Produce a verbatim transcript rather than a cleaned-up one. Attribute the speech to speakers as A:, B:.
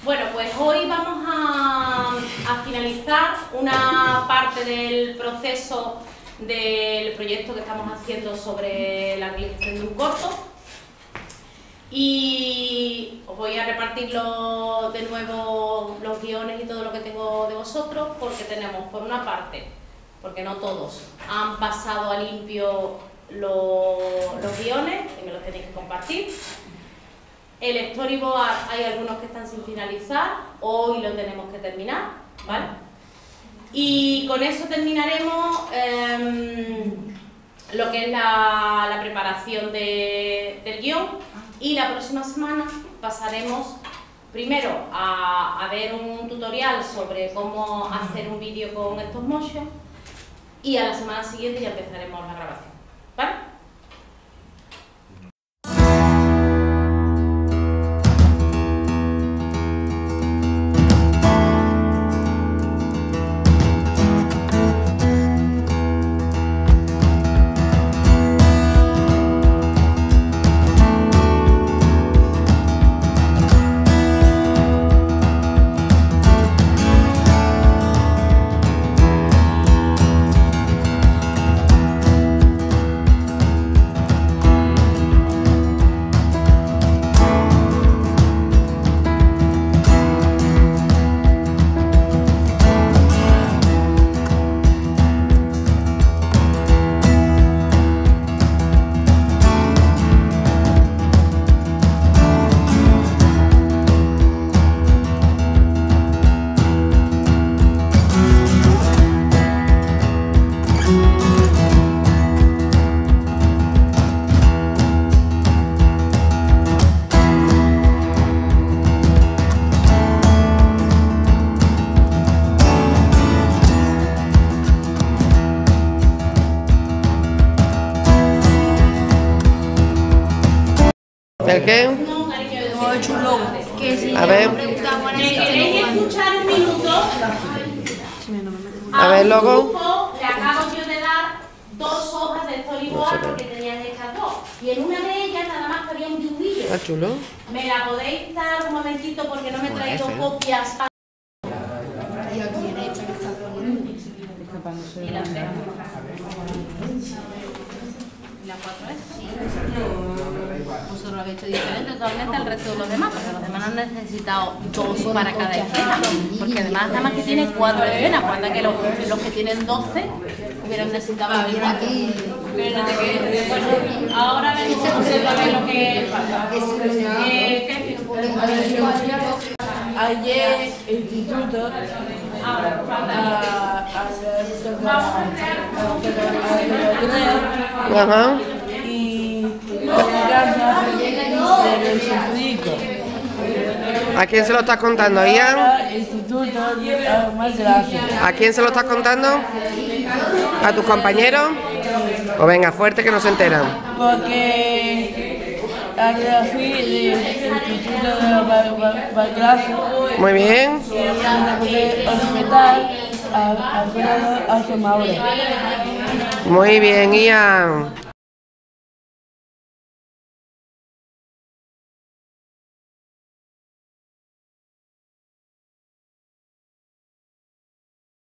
A: Bueno, pues hoy vamos a, a finalizar una parte del proceso del proyecto que estamos haciendo sobre la realización de un corto. Y os voy a repartir lo, de nuevo los guiones y todo lo que tengo de vosotros, porque tenemos, por una parte, porque no todos han pasado a limpio lo, los guiones y me los tenéis que compartir. El storyboard hay algunos que están sin finalizar, hoy lo tenemos que terminar, ¿vale? Y con eso terminaremos eh, lo que es la, la preparación de, del guión. Y la próxima semana pasaremos primero a, a ver un tutorial sobre cómo hacer un vídeo con stop motion y a la semana siguiente ya empezaremos la grabación, ¿vale?
B: ¿El qué?
A: No, cariño,
C: No, he hecho un logo. Que si
B: A ver.
A: ¿Queréis escuchar un minuto?
B: A ver,
A: un
B: logo.
A: grupo le acabo yo de dar dos hojas de storyboard porque tenían hechas dos. Y en una de ellas nada más que había un dibujillo.
B: Está chulo.
A: ¿Me la podéis dar un momentito porque no me he traído copias?
C: Y aquí en esta que está poniendo.
A: Y la tres. ¿Y la cuatro es? Sí. Vosotros lo habéis hecho diferente totalmente al resto de los demás, porque los demás han necesitado dos para cada escena, porque además nada más que tienen cuatro escenas, cuando que los, los que tienen doce hubieran necesitado veinticuatro. Bueno, ahora venimos a ver lo que falta. Eh, ¿qué?
D: Ayer el instituto
A: Ahora, falta.
D: Vamos a crear
B: Ajá.
D: y la casa del instituto.
B: ¿A quién se lo estás contando, Ian?
D: El instituto más gracias.
B: ¿A quién se lo estás contando? ¿A tus compañeros? Pues venga, fuerte que no se enteran.
D: Porque la fui del instituto de Valgracia
B: Muy bien.
D: y hospital a Alfredo Asomaure.
B: Muy bien, Ian.